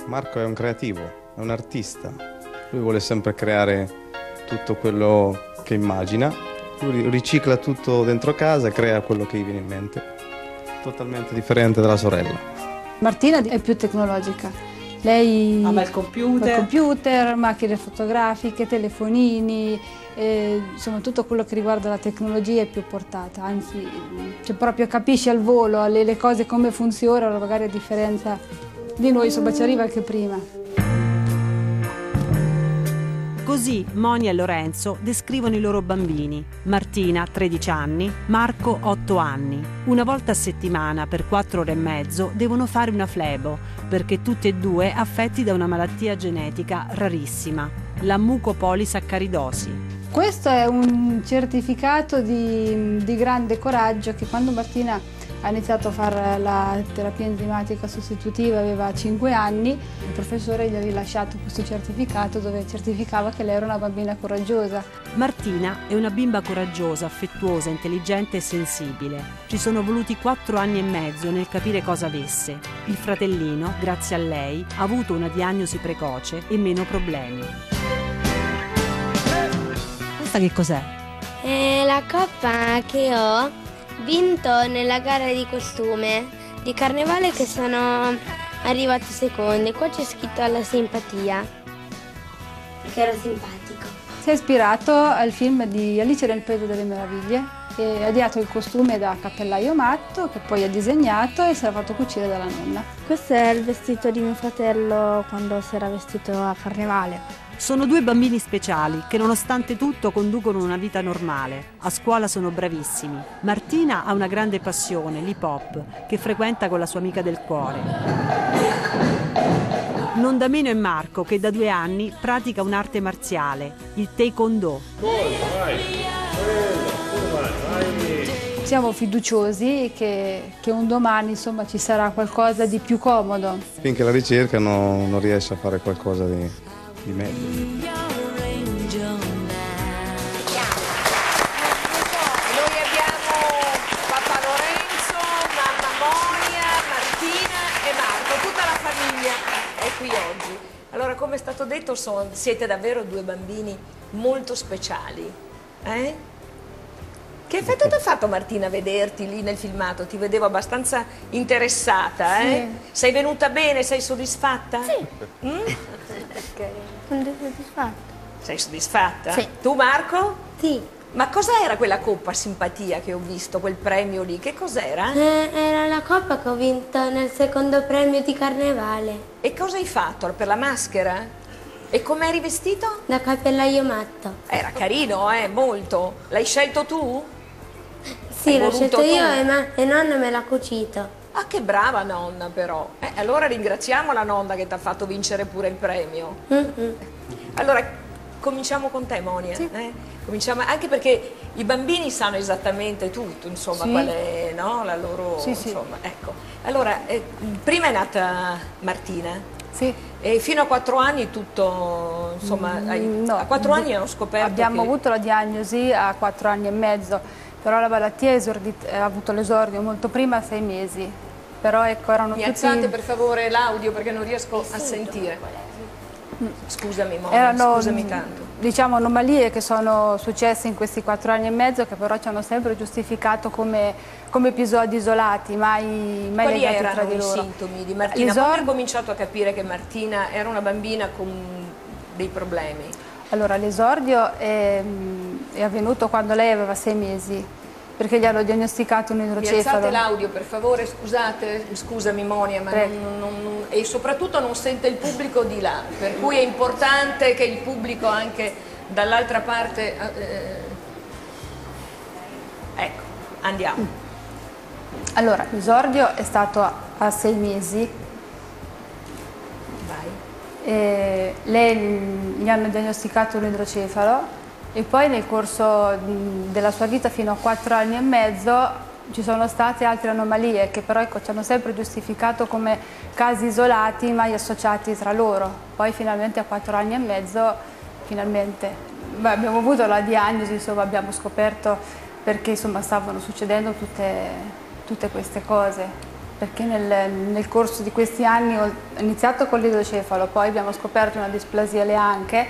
Marco è un creativo, è un artista. Lui vuole sempre creare tutto quello che immagina. Lui ricicla tutto dentro casa e crea quello che gli viene in mente. Totalmente differente dalla sorella. Martina è più tecnologica. Lei ama il computer, macchine fotografiche, telefonini, insomma tutto quello che riguarda la tecnologia è più portata, anzi cioè, proprio capisce al volo le cose come funzionano, magari a differenza di noi, insomma ci arriva anche prima. Così Monia e Lorenzo descrivono i loro bambini. Martina, 13 anni, Marco, 8 anni. Una volta a settimana, per 4 ore e mezzo, devono fare una flebo, perché tutti e due affetti da una malattia genetica rarissima, la mucopolisaccharidosi. Questo è un certificato di grande coraggio che quando Martina ha iniziato a fare la terapia enzimatica sostitutiva, aveva 5 anni, il professore gli ha rilasciato questo certificato dove certificava che lei era una bambina coraggiosa. Martina è una bimba coraggiosa, affettuosa, intelligente e sensibile. Ci sono voluti 4 anni e mezzo nel capire cosa avesse. Il fratellino, grazie a lei, ha avuto una diagnosi precoce e meno problemi. Questa che cos'è? È la coppa che ho vinto nella gara di costume di carnevale che sono arrivate seconde. Qua c'è scritto alla simpatia, che era simpatico. Si è ispirato al film di Alice nel Paese delle Meraviglie e ha ideato il costume da cappellaio matto che poi ha disegnato e si era fatto cucire dalla nonna. Questo è il vestito di mio fratello quando si era vestito a carnevale. Sono 2 bambini speciali che nonostante tutto conducono una vita normale. A scuola sono bravissimi. Martina ha una grande passione, l'hip hop, che frequenta con la sua amica del cuore. Non da meno è Marco che da 2 anni pratica un'arte marziale, il taekwondo. Siamo fiduciosi che un domani insomma, ci sarà qualcosa di più comodo. Finché la ricerca non riesce a fare qualcosa di meglio. Noi abbiamo papà Lorenzo, mamma Monia, Martina e Marco, tutta la famiglia è qui oggi. Allora, come è stato detto, siete davvero 2 bambini molto speciali. Che effetto ti ha fatto Martina vederti lì nel filmato? Ti vedevo abbastanza interessata, Sì. Sei venuta bene? Sei soddisfatta? Sì. Sono soddisfatta. Sei soddisfatta? Sì. Tu Marco? Sì. Ma cos'era quella coppa simpatia che ho visto, quel premio lì? Che cos'era? Era la coppa che ho vinto nel secondo premio di carnevale, E cosa hai fatto? Per la maschera? E come eri vestito? da cappellaio matto. Era carino, molto. L'hai scelto tu? Sì, Hai l'ho voluto scelto tu? io e nonna me l'ha cucito. Ah, che brava nonna però. Allora ringraziamo la nonna che ti ha fatto vincere pure il premio. Allora, cominciamo con te, Monia. Sì. Cominciamo, anche perché i bambini sanno esattamente tutto, insomma, Sì. qual è, no? La loro... Sì, sì. Insomma, ecco. Allora, prima è nata Martina. Sì. E fino a 4 anni tutto, insomma, No, a 4 anni hanno scoperto abbiamo che... avuto la diagnosi a 4 anni e mezzo, però la malattia ha avuto l'esordio molto prima, a 6 mesi. Però ecco, erano Mi tutti... alzate per favore l'audio perché non riesco a sentire. Scusami Monia, Erano, scusami tanto. diciamo, anomalie che sono successe in questi 4 anni e mezzo che però ci hanno sempre giustificato come episodi isolati, mai Quali legati tra erano di i loro. sintomi di Martina? Quando hai cominciato a capire che Martina era una bambina con dei problemi? Allora, l'esordio è avvenuto quando lei aveva 6 mesi, perché gli hanno diagnosticato un Mi idrocefalo. alzate l'audio per favore, scusami Monia, ma e soprattutto non sente il pubblico di là, per cui è importante che il pubblico anche dall'altra parte... ecco, andiamo. Allora, l'esordio è stato a 6 mesi. Vai. Lei gli hanno diagnosticato un idrocefalo e poi nel corso della sua vita fino a 4 anni e mezzo ci sono state altre anomalie che però ecco, ci hanno sempre giustificato come casi isolati mai associati tra loro. Poi finalmente a 4 anni e mezzo abbiamo avuto la diagnosi, insomma, abbiamo scoperto perché insomma, stavano succedendo tutte queste cose. perché nel corso di questi anni ho iniziato con l'idrocefalo, poi abbiamo scoperto una displasia alle anche,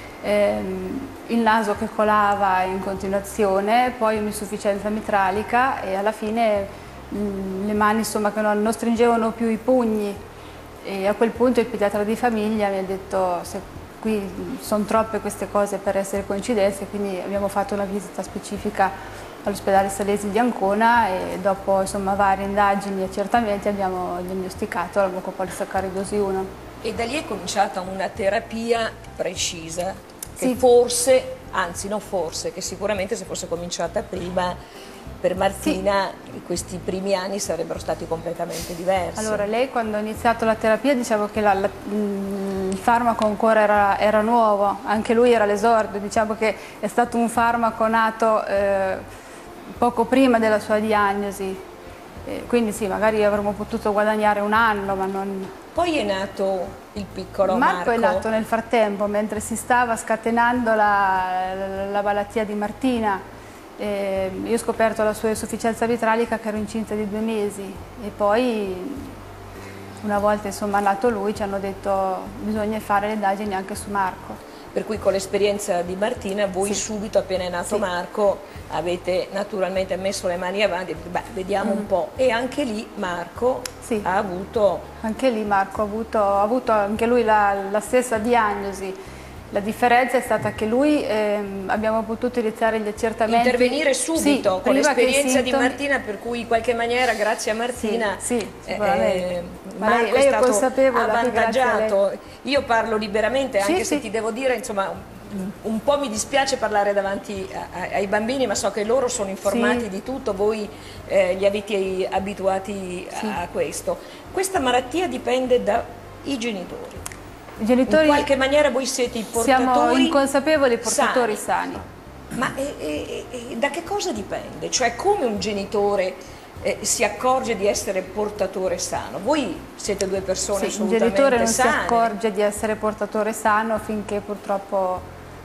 il naso che colava in continuazione, poi un'insufficienza mitralica e alla fine le mani insomma, che non stringevano più i pugni, e a quel punto il pediatra di famiglia mi ha detto qui sono troppe queste cose per essere coincidenze, quindi abbiamo fatto una visita specifica all'ospedale Salesi di Ancona e dopo insomma, varie indagini e accertamenti abbiamo diagnosticato la mucopolisaccharidosi 1. E da lì è cominciata una terapia precisa, che Sì. forse, anzi non forse, che sicuramente se fosse cominciata prima per Martina questi primi anni sarebbero stati completamente diversi. Allora, lei quando ha iniziato la terapia diciamo che il farmaco ancora era nuovo, anche lui era all'esordio, diciamo che è stato un farmaco nato poco prima della sua diagnosi, quindi sì, magari avremmo potuto guadagnare un anno, ma non... Poi è nato il piccolo Marco. Marco è nato nel frattempo, mentre si stava scatenando la malattia di Martina. Io ho scoperto la sua insufficienza mitralica che ero incinta di 2 mesi e poi una volta insomma nato lui ci hanno detto bisogna fare le indagini anche su Marco. Per cui con l'esperienza di Martina voi subito appena è nato Marco avete naturalmente messo le mani avanti e detto, vediamo un po', e anche lì Marco ha avuto... Anche lì Marco ha avuto anche lui la stessa diagnosi. La differenza è stata che lui abbiamo potuto iniziare gli accertamenti. Intervenire subito con l'esperienza di Martina, per cui in qualche maniera, grazie a Martina, Marco lei è stato consapevole, avvantaggiato. Io parlo liberamente, anche se ti devo dire, insomma, un po' mi dispiace parlare davanti ai bambini, ma so che loro sono informati di tutto, voi li avete abituati a questo. Questa malattia dipende dai genitori. I genitori, in qualche maniera voi siete i portatori siamo inconsapevoli portatori sani. Ma da che cosa dipende? Cioè come un genitore si accorge di essere portatore sano? Voi siete 2 persone assolutamente sane. Il genitore non si accorge di essere portatore sano finché purtroppo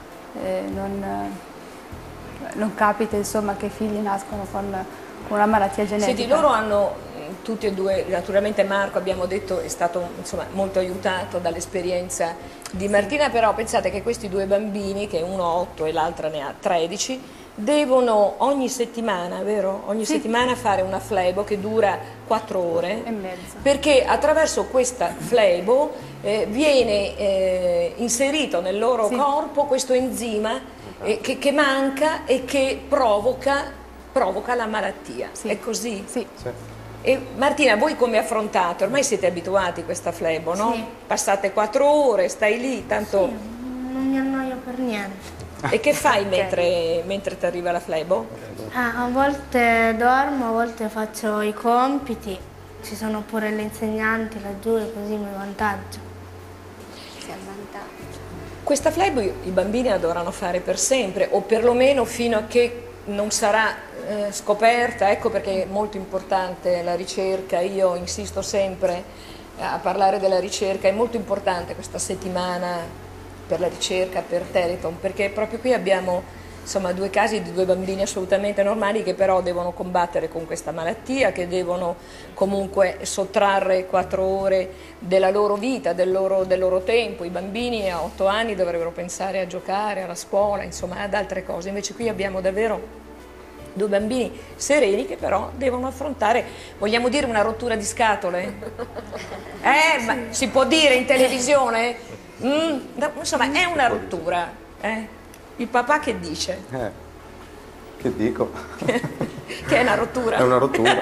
non capita insomma, che i figli nascono con una malattia genetica. Senti, loro hanno... Tutti e 2, naturalmente Marco abbiamo detto è stato insomma, molto aiutato dall'esperienza di Martina, però pensate che questi 2 bambini, che uno ha 8 e l'altra ne ha 13, devono ogni settimana, vero? Ogni settimana fare una flebo che dura 4 ore e mezza, perché attraverso questa flebo viene inserito nel loro corpo questo enzima che manca e che provoca la malattia. È così? Sì. E Martina, voi come affrontate? Ormai siete abituati a questa flebo, no? Sì. Passate 4 ore, stai lì, tanto... Sì, non mi annoio per niente. E che fai mentre ti arriva la flebo? A volte dormo, a volte faccio i compiti, ci sono pure le insegnanti laggiù e così mi vantaggio. Si avvantaggia. Questa flebo i bambini la dovranno fare per sempre, o perlomeno fino a che non sarà scoperta, ecco perché è molto importante la ricerca, io insisto sempre a parlare della ricerca, è molto importante questa settimana per la ricerca, per Telethon, perché proprio qui abbiamo insomma 2 casi di 2 bambini assolutamente normali che però devono combattere con questa malattia, che devono comunque sottrarre 4 ore della loro vita, del loro tempo. I bambini a 8 anni dovrebbero pensare a giocare, alla scuola, insomma ad altre cose, invece qui abbiamo davvero 2 bambini sereni che però devono affrontare, vogliamo dire, una rottura di scatole? Ma si può dire in televisione? Insomma è una rottura. Il papà che dice? Che dico? Che è una rottura. È una rottura.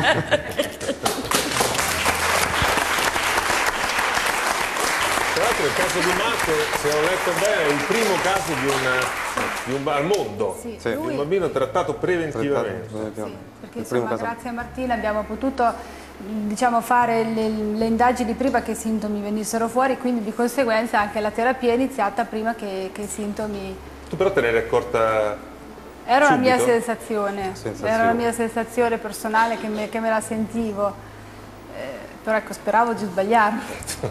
Tra l'altro il caso di Marco, se ho letto bene, è il primo caso al mondo di un bambino trattato preventivamente. Perché insomma, grazie a Martina abbiamo potuto diciamo, fare le indagini prima che i sintomi venissero fuori, quindi di conseguenza anche la terapia è iniziata prima che i sintomi... Tu però te ne eri accorta Era subito? la mia sensazione, era la mia sensazione personale che me la sentivo, però ecco, speravo di sbagliarmi.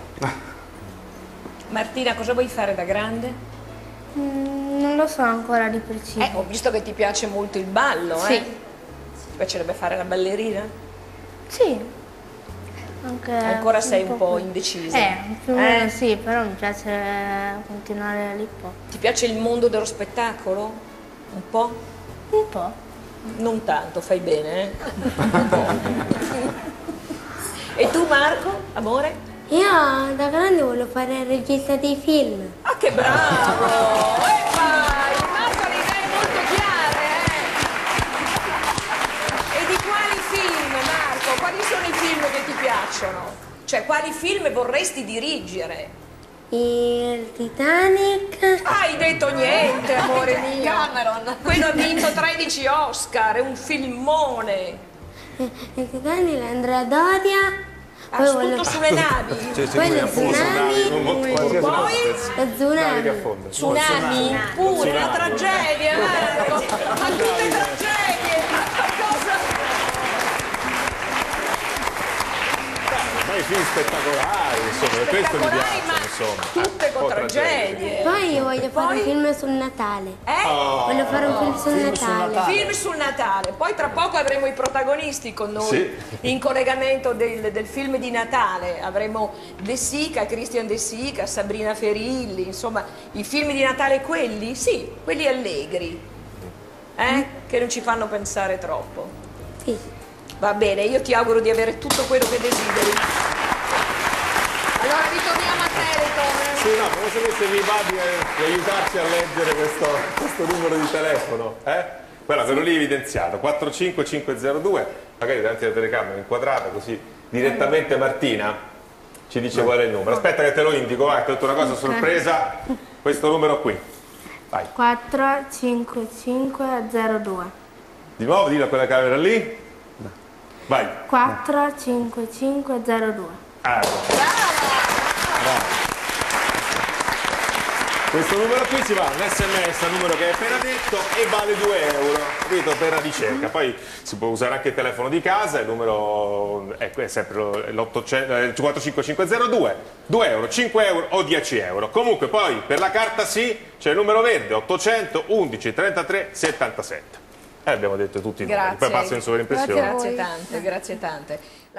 Martina, cosa vuoi fare da grande? Non lo so ancora di preciso. Ho visto che ti piace molto il ballo, Sì. Ti piacerebbe fare la ballerina? Sì. Ancora sei un po' indecisa? Più o meno sì, però mi piace continuare l'hip-hop. Ti piace il mondo dello spettacolo? Un po'? Un po'. Non tanto, fai bene, E tu Marco, amore? Io da grande volevo fare il regista dei film. Ah, che bravo! E vai! Marco ha le idee molto chiare, E di quali film, Marco? Quali sono i film che ti piacciono? Cioè, quali film vorresti dirigere? Il Titanic. Hai detto niente, amore mio! Cameron! Quello ha vinto 13 Oscar, è un filmone! Il Titanic, l'Andrea Doria. Ah, tutto sulle navi? Poi lo tsunami. Poi? Lo tsunami. Tsunami? Pure, una tragedia, Marco! Ma tutte tragedie! Cosa? I film spettacolari, insomma, questo mi piace, insomma. Tutte con tragedie. Poi io voglio fare un film sul Natale. Voglio fare un film sul Natale. Film sul Natale. Poi tra poco avremo i protagonisti con noi in collegamento del film di Natale. Avremo De Sica, Christian De Sica, Sabrina Ferilli, insomma, i film di Natale quelli? Sì, quelli allegri. Che non ci fanno pensare troppo. Sì. Va bene, io ti auguro di avere tutto quello che desideri. Allora ritorniamo a Telethon. Sì, no, come se mi va di aiutarci a leggere questo numero di telefono, Guarda, ve l'ho lì evidenziato, 45502, magari davanti alla telecamera inquadrata, così direttamente Martina ci dice qual è il numero. Aspetta che te lo indico, vai, ti ho detto una cosa sorpresa, questo numero qui. Vai. 45502. Di nuovo, dillo a quella camera lì. Vai. 45502. Bravo. Questo numero qui ci va un sms al numero che hai appena detto e vale 2 euro, capito, per la ricerca. Poi si può usare anche il telefono di casa, il numero è sempre l'800, 45502, 2 euro, 5 euro o 10 euro. Comunque poi per la carta sì c'è il numero verde 800 11 33 77. Abbiamo detto tutti i numeri, poi passo in sovraimpressione. Grazie tante, grazie tante.